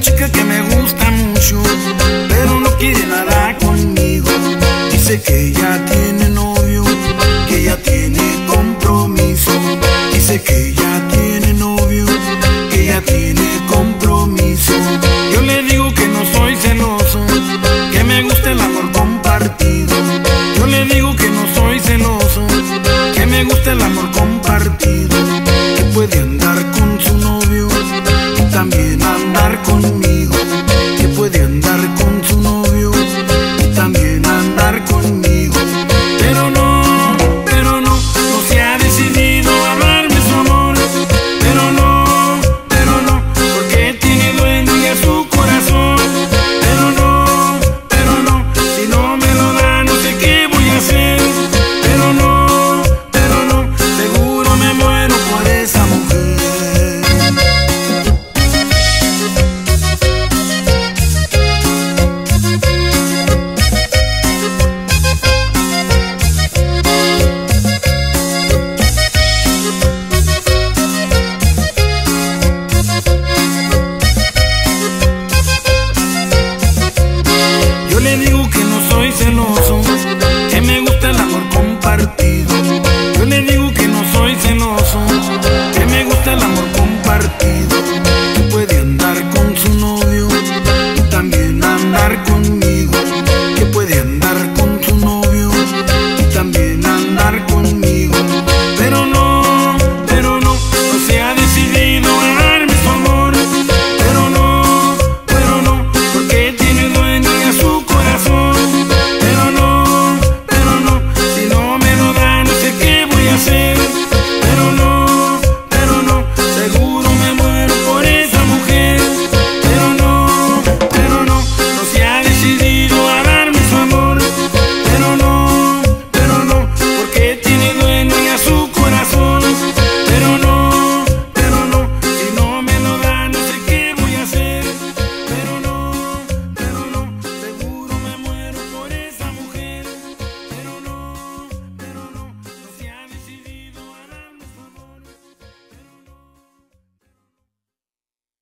chica que me gusta mucho, pero no quiere nada conmigo. Dice que ya tiene novio, que ya tiene compromiso. Dice que ya tiene novio, que ya tiene compromiso. Yo le digo que no soy celoso, que me gusta el amor compartido. Yo le digo que no soy celoso, que me gusta el amor compartido. Que puede andar con su novio y también andar conmigo. Que puede andar con su novio y también andar conmigo. Pero no, no se ha decidido a darme su amor. Pero no, porque tiene dueño ya su corazón. Pero no, si no me lo da no sé qué voy a hacer. Pero no, seguro me muero por esa mujer. Yo le digo que no soy celoso, que me gusta el amor compartido. Yo le digo que no soy celoso, que me gusta el amor compartido.